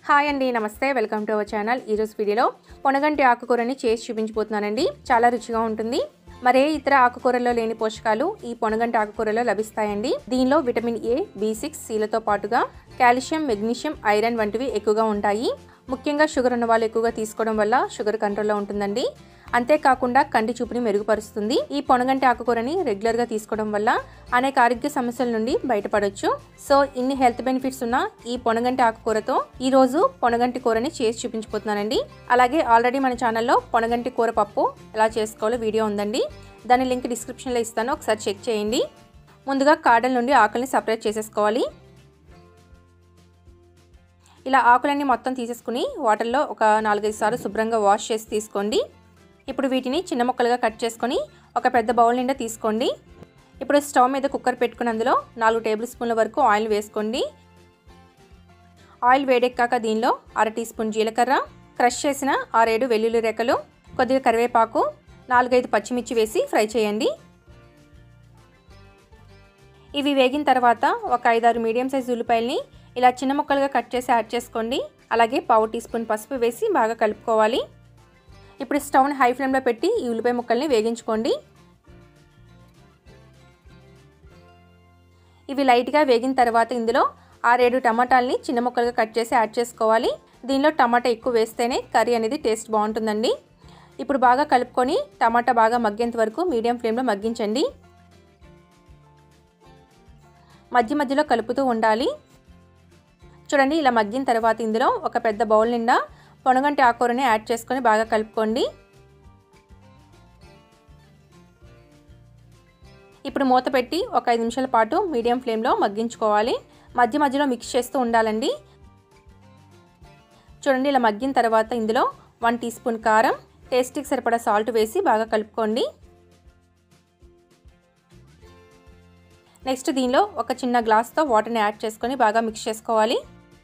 Hi అండి, నమస్తే. Welcome to our channel. ఈ రోజు వీడియోలో పొనగంటి ఆకుకూరని చేసి చూపించబోతున్నానండి. చాలా రుచిగా ఉంటుంది. మరే ఇతర ఆకుకూరల్లో లేని పోషకాలు ఈ పొనగంటి ఆకుకూరలో లభిస్తాయండి. దీనిలో విటమిన్ ఏ, B6, Cలతో పాటుగా కాల్షియం, మెగ్నీషియం, ఐరన్ వంటివి ఎక్కువగా ఉంటాయి. ముఖ్యంగా షుగర్ ఉన్న వాళ్ళు ఎక్కువగా తీసుకోవడం వల్ల షుగర్ కంట్రోల్లో ఉంటుందండి. అంతేకాకుండా కంటి చూపుని మెరుగుపరుస్తుంది. ఈ పొనగంటి ఆకుకూరని రెగ్యులర్గా తీసుకోవడం వల్ల అనేక ఆరోగ్య సమస్యల నుండి బయటపడవచ్చు. సో ఇన్ని హెల్త్ బెనిఫిట్స్ ఉన్న ఈ పొనగంటి ఆకుకూరతో ఈ రోజు పొనగంటి కూరని చేసి చూపించబోతున్నానండి. అలాగే ఆల్రెడీ మన ఛానల్లో పొనగంటి కూర పప్పు ఎలా చేసుకోవాలో వీడియో ఉందండి. దాని లింక్ డిస్క్రిప్షన్లో ఇస్తాను, ఒకసారి చెక్ చేయండి. ముందుగా కాడల నుండి ఆకుల్ని సపరేట్ చేసేసుకోవాలి. ఇలా ఆకులన్నీ మొత్తం తీసేసుకుని వాటర్లో ఒక 4-5 సార్లు శుభ్రంగా వాష్ చేసి తీసుకోండి. ఇప్పుడు వీటిని చిన్న ముక్కలుగా కట్ చేసుకొని ఒక పెద్ద బౌల్ నిండా తీసుకోండి. ఇప్పుడు స్టవ్ మీద కుక్కర్ పెట్టుకుని అందులో 4 టేబుల్ స్పూన్ల వరకు ఆయిల్ వేసుకోండి. ఆయిల్ వేడెక్కాక దీనిలో 1/2 టీ స్పూన్ జీలకర్ర, క్రష్ చేసిన 6-7 వెల్లుల్లి రెక్కలు, కొద్దిగా కరివేపాకు, 4-5 పచ్చిమిర్చి వేసి ఫ్రై చేయండి. ఇవి వేగిన తర్వాత ఒక 5-6 మీడియం సైజు ఉల్లిపాయల్ని ఇలా చిన్న ముక్కలుగా కట్ చేసి యాడ్ చేసుకోండి. అలాగే 1/4 టీ స్పూన్ పసుపు వేసి బాగా కలుపుకోవాలి. ఇప్పుడు స్టవ్ని హై ఫ్లేమ్లో పెట్టి ఈ ఉల్లిపాయ ముక్కల్ని వేగించుకోండి. ఇవి లైట్గా వేగిన తర్వాత ఇందులో 6-7 టమాటాలని చిన్న ముక్కలుగా కట్ చేసి యాడ్ చేసుకోవాలి. దీనిలో టమాటా ఎక్కువ వేస్తేనే కర్రీ అనేది టేస్ట్ బాగుంటుందండి. ఇప్పుడు బాగా కలుపుకొని టమాటా బాగా మగ్గేంత వరకు మీడియం ఫ్లేమ్లో మగ్గించండి. మధ్య మధ్యలో కలుపుతూ ఉండాలి. చూడండి, ఇలా మగ్గిన తర్వాత ఇందులో ఒక పెద్ద బౌల్ నిండా పొనగంటి ఆకుకూరని యాడ్ చేసుకొని బాగా కలుపుకోండి. ఇప్పుడు మూత పెట్టి ఒక 5 నిమిషాల పాటు మీడియం ఫ్లేమ్లో మగ్గించుకోవాలి. మధ్య మధ్యలో మిక్స్ చేస్తూ ఉండాలండి. చూడండి, ఇలా మగ్గిన తర్వాత ఇందులో 1 టీ స్పూన్ కారం, టేస్ట్కి సరిపడా సాల్ట్ వేసి బాగా కలుపుకోండి. నెక్స్ట్ దీనిలో ఒక చిన్న గ్లాస్తో వాటర్ని యాడ్ చేసుకొని బాగా మిక్స్ చేసుకోవాలి.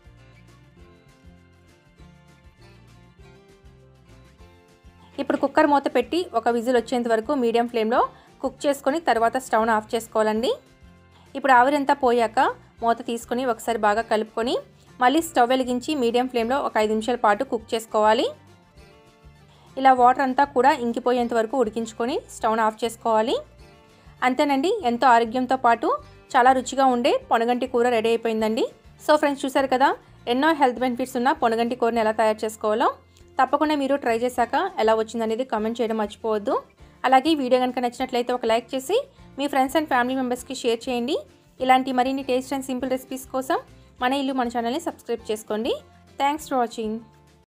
ఇప్పుడు కుక్కర్ మూత పెట్టి ఒక విజిల్ వచ్చేంత వరకు మీడియం ఫ్లేమ్లో కుక్ చేసుకొని తర్వాత స్టవ్ను ఆఫ్ చేసుకోవాలండి. ఇప్పుడు ఆవిరంతా పోయాక మూత తీసుకొని ఒకసారి బాగా కలుపుకొని మళ్ళీ స్టవ్ వెలిగించి మీడియం ఫ్లేమ్లో ఒక 5 నిమిషాల పాటు కుక్ చేసుకోవాలి. ఇలా వాటర్ అంతా కూడా ఇంకిపోయేంత వరకు ఉడికించుకొని స్టవ్ను ఆఫ్ చేసుకోవాలి. అంతేనండి, ఎంతో ఆరోగ్యంతో పాటు చాలా రుచిగా ఉండే పొనగంటి కూర రెడీ అయిపోయిందండి. సో ఫ్రెండ్స్, చూసారు కదా, ఎన్నో హెల్త్ బెనిఫిట్స్ ఉన్న పొనగంటి కూరని ఎలా తయారు చేసుకోవాలో. తప్పకుండా మీరు ట్రై చేశాక ఎలా వచ్చిందనేది కామెంట్ చేయడం మర్చిపోవద్దు. అలాగే వీడియో కనుక నచ్చినట్లయితే ఒక లైక్ చేసి మీ ఫ్రెండ్స్ అండ్ ఫ్యామిలీ మెంబర్స్కి షేర్ చేయండి. ఇలాంటి మరిన్ని టేస్ట్ అండ్ సింపుల్ రెసిపీస్ కోసం మన ఇల్లు మన ఛానల్ని సబ్స్క్రైబ్ చేసుకోండి. Thanks for watching.